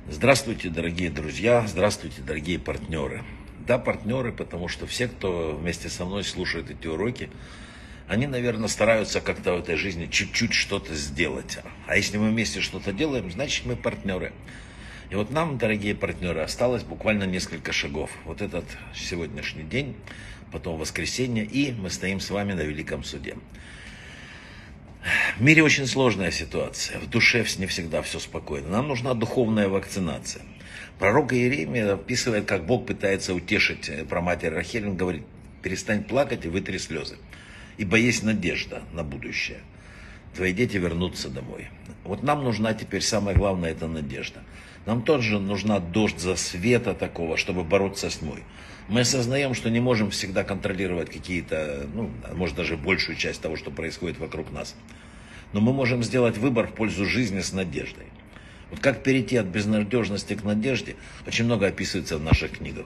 Здравствуйте, дорогие друзья, здравствуйте, дорогие партнеры. Да, партнеры, потому что все, кто вместе со мной слушает эти уроки, они, наверное, стараются как-то в этой жизни чуть-чуть что-то сделать. А если мы вместе что-то делаем, значит мы партнеры. И вот нам, дорогие партнеры, осталось буквально несколько шагов. Вот этот сегодняшний день, потом воскресенье, и мы стоим с вами на Великом суде. В мире очень сложная ситуация, в душе не всегда все спокойно. Нам нужна духовная вакцинация. Пророк Иеремия описывает, как Бог пытается утешить праматерь Рахель. Он говорит: перестань плакать и вытри слезы, ибо есть надежда на будущее. Твои дети вернутся домой. Вот нам нужна теперь, самое главное, это надежда. Нам тоже нужна дождь света такого, чтобы бороться с тьмой. Мы осознаем, что не можем всегда контролировать какие-то, может даже большую часть того, что происходит вокруг нас. Но мы можем сделать выбор в пользу жизни с надеждой. Вот как перейти от безнадежности к надежде, очень много описывается в наших книгах.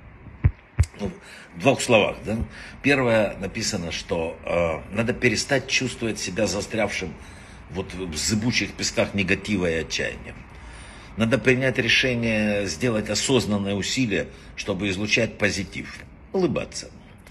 В двух словах. Да? Первое написано, что надо перестать чувствовать себя застрявшим в зыбучих песках негатива и отчаяния. Надо принять решение сделать осознанное усилие, чтобы излучать позитив, улыбаться.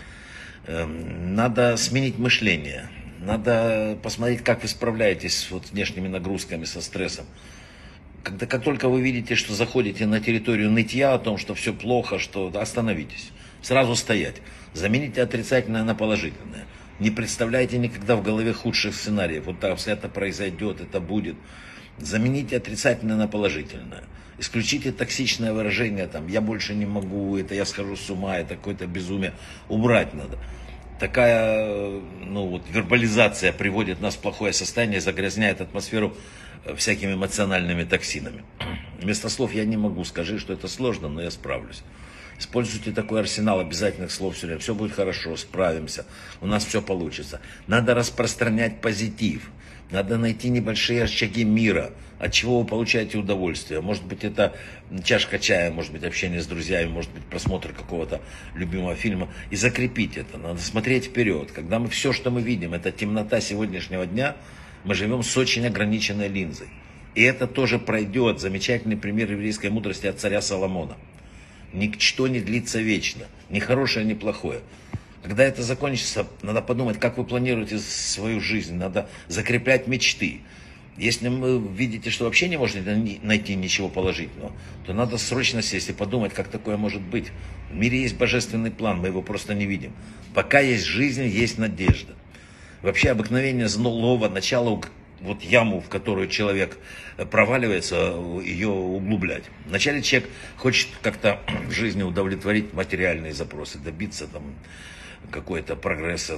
Надо сменить мышление. Надо посмотреть, как вы справляетесь с внешними нагрузками, со стрессом. Как только вы видите, что заходите на территорию нытья о том, что все плохо, что остановитесь. Сразу стоять. Замените отрицательное на положительное. Не представляйте никогда в голове худших сценариев. Вот так, это произойдет, это будет. Замените отрицательное на положительное. Исключите токсичное выражение, я больше не могу, это я схожу с ума, это какое-то безумие. Убрать надо. Такая вербализация приводит нас в плохое состояние, загрязняет атмосферу всякими эмоциональными токсинами. Вместо слов я не могу, скажи, что это сложно, но я справлюсь. Используйте такой арсенал обязательных слов все время. Все будет хорошо, справимся, у нас все получится. Надо распространять позитив. Надо найти небольшие очаги мира, от чего вы получаете удовольствие. Может быть, это чашка чая, может быть, общение с друзьями, может быть, просмотр какого-то любимого фильма. И закрепить это. Надо смотреть вперед. Когда мы все, что мы видим, это темнота сегодняшнего дня, мы живем с очень ограниченной линзой. И это тоже пройдет. Замечательный пример еврейской мудрости от царя Соломона. Ничто не длится вечно. Ни хорошее, ни плохое. Когда это закончится, надо подумать, как вы планируете свою жизнь. Надо закреплять мечты. Если вы видите, что вообще не можете найти ничего положительного, то надо срочно сесть и подумать, как такое может быть. В мире есть божественный план, мы его просто не видим. Пока есть жизнь, есть надежда. Вообще обыкновение злого начала, яму, в которую человек проваливается, ее углублять. Вначале человек хочет как-то в жизни удовлетворить материальные запросы, добиться какой-то прогресса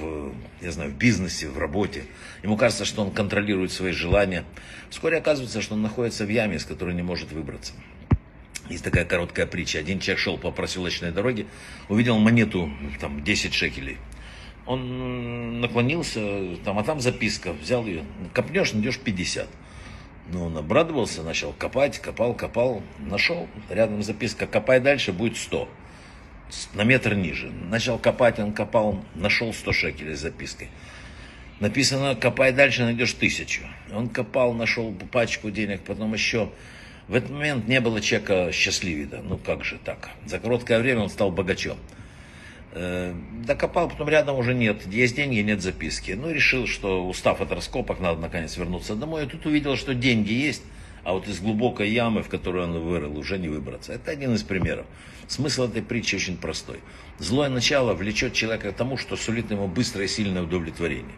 в бизнесе, в работе. Ему кажется, что он контролирует свои желания. Вскоре оказывается, что он находится в яме, из которой не может выбраться. Есть такая короткая притча. Один человек шел по проселочной дороге, увидел монету, 10 шекелей. Он наклонился, а там записка, взял ее. Копнешь, найдешь 50. Он обрадовался, начал копать, копал, нашел. Рядом записка: копай дальше, будет 100. На метр ниже. Начал копать, он копал, нашел 100 шекелей с запиской. Написано: копай дальше, найдешь 1000. Он копал, нашел пачку денег, потом еще. В этот момент не было человека счастливее. Как же так? За короткое время он стал богачом. Докопал, потом рядом уже нет. Есть деньги, нет записки. Решил, что устав от раскопок, надо наконец вернуться домой. И тут увидел, что деньги есть, а вот из глубокой ямы, в которую он вырыл, уже не выбраться. Это один из примеров. Смысл этой притчи очень простой. Злое начало влечет человека к тому, что сулит ему быстрое и сильное удовлетворение.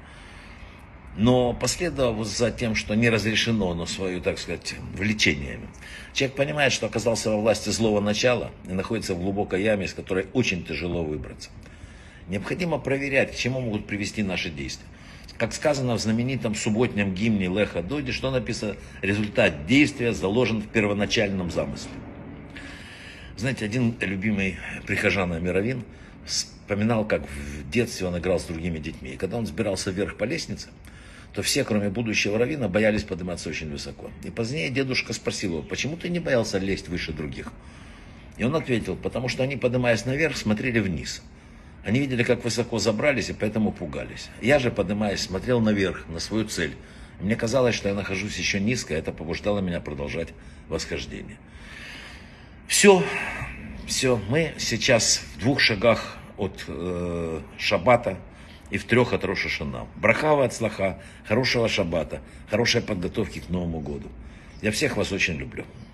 Но последовав за тем, что не разрешено, но свое, влечениями, человек понимает, что оказался во власти злого начала и находится в глубокой яме, из которой очень тяжело выбраться. Необходимо проверять, к чему могут привести наши действия. Как сказано в знаменитом субботнем гимне Леха Доди, что написано: результат действия заложен в первоначальном замысле. Знаете, один любимый прихожан Амиравин вспоминал, как в детстве он играл с другими детьми. И когда он взбирался вверх по лестнице, то все, кроме будущего раввина, боялись подниматься очень высоко. И позднее дедушка спросил его: почему ты не боялся лезть выше других? И он ответил: потому что они, поднимаясь наверх, смотрели вниз. Они видели, как высоко забрались, и поэтому пугались. Я же, поднимаясь, смотрел наверх, на свою цель. Мне казалось, что я нахожусь еще низко, это побуждало меня продолжать восхождение. Все, мы сейчас в 2 шагах от шаббата и в 3 от Рош ха-Шана. Браха ва ацлаха, хорошего шаббата, хорошей подготовки к Новому году. Я всех вас очень люблю.